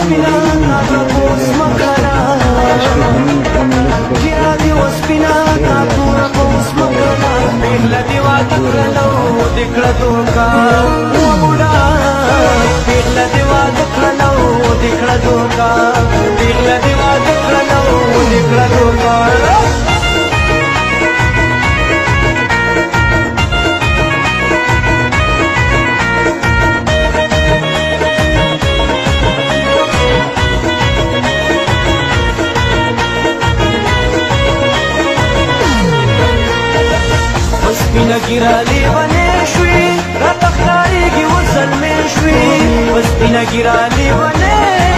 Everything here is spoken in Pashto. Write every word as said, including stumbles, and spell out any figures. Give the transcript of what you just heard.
وسپینا تاسو مکرا ګرا دی وسپینا تاسو مکرا پیغله دی وادکړلو دکړه دوکا وګړه پیغله دی وادکړلو دکړه دوکا پیغله دی وادکړلو دکړه دوکا سپینا ګیرا لیوانې شوې راته ښکارېږي اوس زلمې شوې سپینا ګیرا لیوانې